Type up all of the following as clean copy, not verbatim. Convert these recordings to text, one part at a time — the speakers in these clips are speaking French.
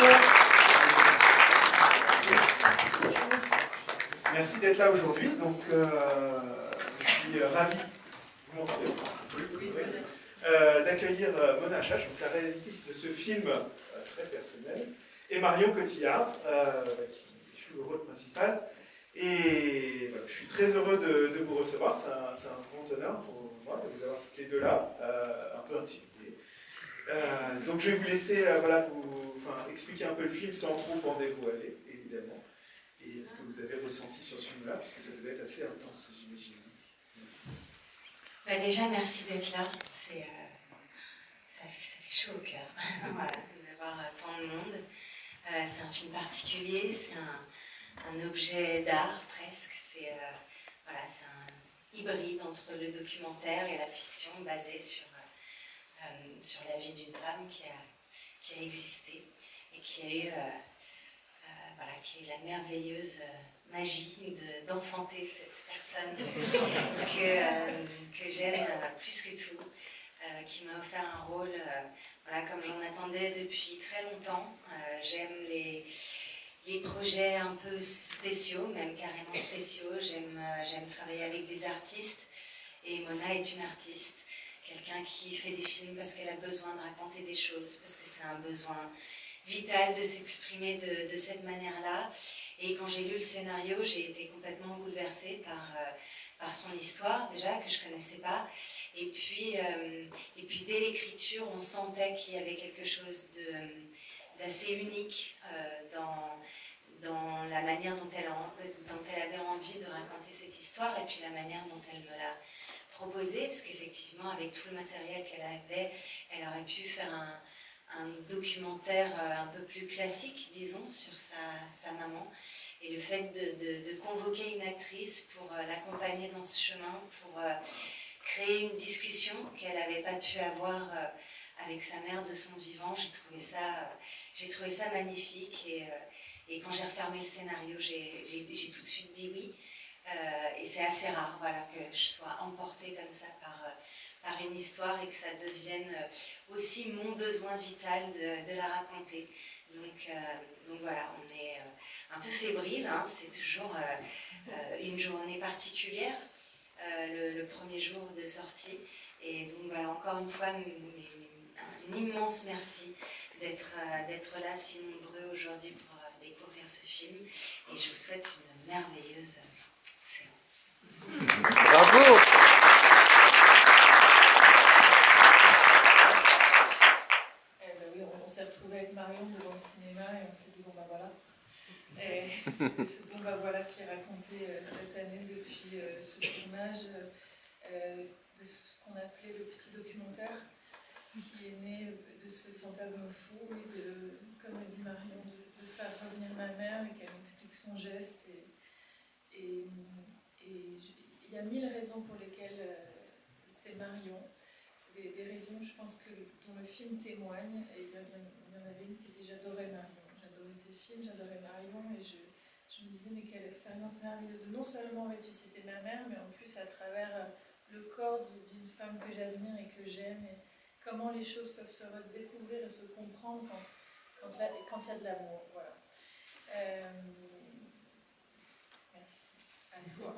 Merci d'être là aujourd'hui. Donc, je suis ravi, vous m'entendez, d'accueillir Mona Achache, donc la réalisatrice de ce film très personnel, et Marion Cotillard, qui joue le rôle principal. Et voilà, je suis très heureux de vous recevoir. C'est un grand honneur pour moi de vous avoir toutes les deux là, un peu intimidé. Donc, je vais vous laisser expliquer un peu le film sans trop demander vous aller, évidemment. Et ce que vous avez ressenti sur ce film-là, puisque ça devait être assez intense, j'imagine. Déjà, merci d'être là. Ça fait chaud au cœur voilà, d'avoir tant de monde. C'est un film particulier, c'est un objet d'art presque. C'est un hybride entre le documentaire et la fiction basée sur la vie d'une femme qui a existé et qui a eu la merveilleuse magie d'enfanter cette personne que j'aime plus que tout, qui m'a offert un rôle, comme j'en attendais depuis très longtemps. J'aime les projets un peu spéciaux, même carrément spéciaux. J'aime travailler avec des artistes, et Mona est une artiste, quelqu'un qui fait des films parce qu'elle a besoin de raconter des choses, parce que c'est un besoin vital de s'exprimer de cette manière-là. Et quand j'ai lu le scénario, j'ai été complètement bouleversée par son histoire, déjà, que je ne connaissais pas. Et puis dès l'écriture, on sentait qu'il y avait quelque chose d'assez unique dans la manière dont elle avait envie de raconter cette histoire, et puis la manière dont elle me l'a proposée, parce qu'effectivement, avec tout le matériel qu'elle avait, elle aurait pu faire un documentaire un peu plus classique, disons, sur sa maman. Et le fait de convoquer une actrice pour l'accompagner dans ce chemin, pour créer une discussion qu'elle n'avait pas pu avoir avec sa mère de son vivant, j'ai trouvé ça magnifique. Et quand j'ai refermé le scénario, j'ai tout de suite dit oui. Et c'est assez rare, que je sois emportée comme ça par une histoire et que ça devienne aussi mon besoin vital de la raconter. Donc voilà, on est un peu fébrile, hein, c'est toujours une journée particulière, le premier jour de sortie. Et donc voilà, encore une fois, un immense merci d'être là si nombreux aujourd'hui pour découvrir ce film. Et je vous souhaite une merveilleuse séance. Bravo! On s'est retrouvés avec Marion devant le cinéma et on s'est dit bon bah voilà. C'était ce bon bah voilà qui est raconté cette année depuis ce tournage de ce qu'on appelait le petit documentaire, qui est né de ce fantasme fou et comme le dit Marion, de faire revenir ma mère et qu'elle m'explique son geste. Et il y a 1000 raisons pour lesquelles c'est Marion. Des raisons, je pense, dont le film témoigne. Et il y en avait une qui était j'adorais Marion. J'adorais ses films, j'adorais Marion. Et je me disais, mais quelle expérience merveilleuse de non seulement ressusciter ma mère, mais en plus à travers le corps d'une femme que j'admire et que j'aime. Et comment les choses peuvent se redécouvrir et se comprendre quand il y a de l'amour. Voilà. Merci à toi.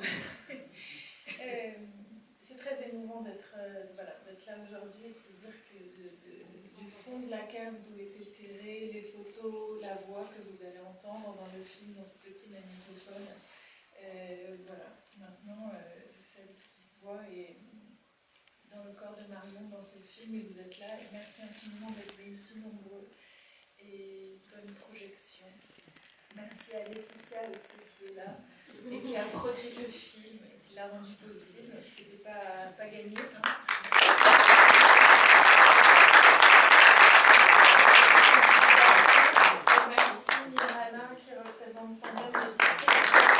C'est très émouvant d'être là aujourd'hui et de se dire que du fond de la cave d'où étaient terrées les photos, la voix que vous allez entendre dans le film, dans ce petit magnétophone, maintenant vous savez qui voit et dans le corps de Marion dans ce film, et vous êtes là, et merci infiniment d'être venus si nombreux et bonne projection. Merci à Laetitia aussi qui est là et qui a produit le film et qui l'a rendu possible, ce qui n'était pas gagné. Hein. Et merci Mirana qui représente Tandem Laetitia.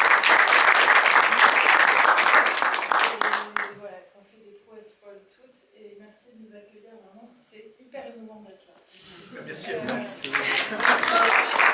Et voilà, qu'on fait des prouesses folles toutes. Et merci de nous accueillir vraiment. C'est hyper émouvant d'être là. Merci à vous.